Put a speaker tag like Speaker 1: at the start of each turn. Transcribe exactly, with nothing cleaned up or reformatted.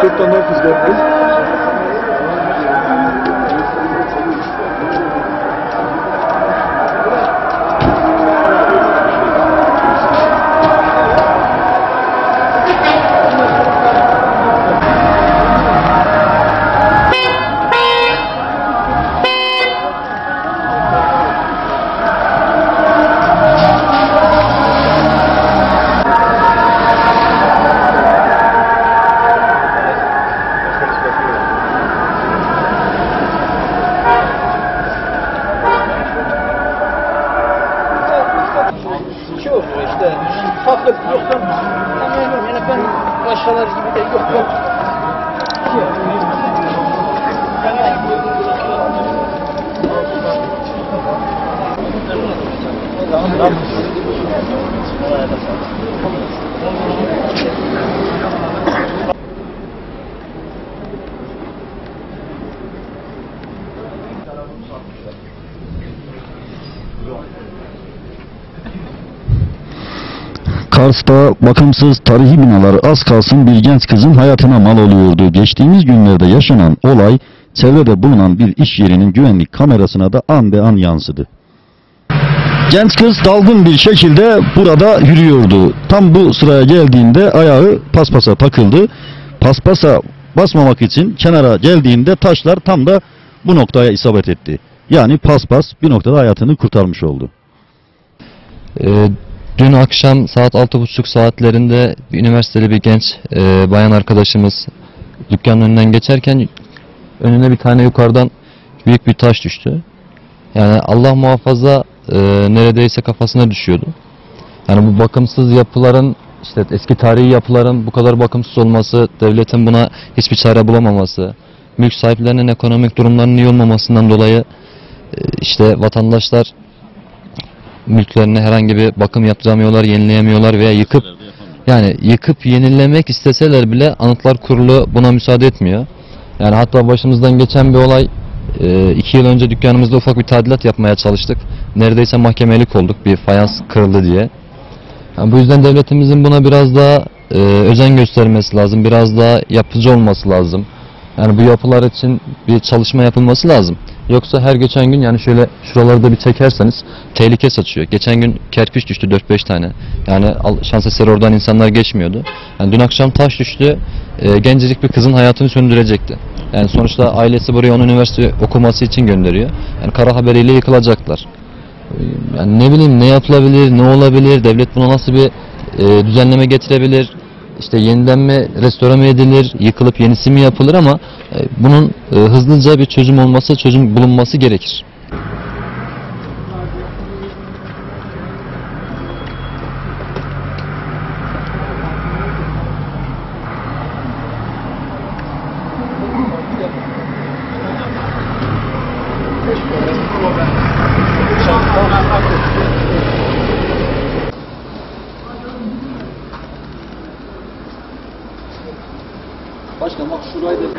Speaker 1: kırk tane daha kız geldi.
Speaker 2: Şey oluyor işte, hafif yoksa anlayamıyorum, yani ben başkaları gibi de yok yok.
Speaker 3: Kars'ta bakımsız tarihi binalar az kalsın bir genç kızın hayatına mal oluyordu. Geçtiğimiz günlerde yaşanan olay çevrede bulunan bir iş yerinin güvenlik kamerasına da an be an yansıdı. Genç kız dalgın bir şekilde burada yürüyordu. Tam bu sıraya geldiğinde ayağı paspasa takıldı. Paspasa basmamak için kenara geldiğinde taşlar tam da bu noktaya isabet etti. Yani paspas bir noktada hayatını kurtarmış oldu.
Speaker 4: Ee, Dün akşam saat altı buçuk saatlerinde bir üniversiteli bir genç e, bayan arkadaşımız dükkanın önünden geçerken önüne bir tane yukarıdan büyük bir taş düştü. Yani Allah muhafaza e, neredeyse kafasına düşüyordu. Yani bu bakımsız yapıların, işte eski tarihi yapıların bu kadar bakımsız olması, devletin buna hiçbir çare bulamaması, mülk sahiplerinin ekonomik durumlarının iyi olmamasından dolayı e, işte vatandaşlar mülklerine herhangi bir bakım yaptıramıyorlar, yenileyemiyorlar veya yıkıp yani yıkıp yenilemek isteseler bile Anıtlar Kurulu buna müsaade etmiyor. Yani hatta başımızdan geçen bir olay, e, iki yıl önce dükkanımızda ufak bir tadilat yapmaya çalıştık. Neredeyse mahkemelik olduk bir fayans kırıldı diye. Yani bu yüzden devletimizin buna biraz daha e, özen göstermesi lazım, biraz daha yapıcı olması lazım. Yani bu yapılar için bir çalışma yapılması lazım. Yoksa her geçen gün, yani şöyle şuralarda bir çekerseniz tehlike saçıyor. Geçen gün kerpiç düştü dört beş tane. Yani şans eseri oradan insanlar geçmiyordu. Yani dün akşam taş düştü. E, gencecik bir kızın hayatını söndürecekti. Yani sonuçta ailesi buraya onu üniversite okuması için gönderiyor. Yani kara haberiyle yıkılacaklar. E, yani ne bileyim, ne yapılabilir, ne olabilir, devlet buna nasıl bir e, düzenleme getirebilir? İşte yeniden mi restore mi edilir, yıkılıp yenisi mi yapılır, ama e, bunun e, hızlıca bir çözüm olması, çözüm bulunması gerekir.
Speaker 1: Başkan bak şurayı da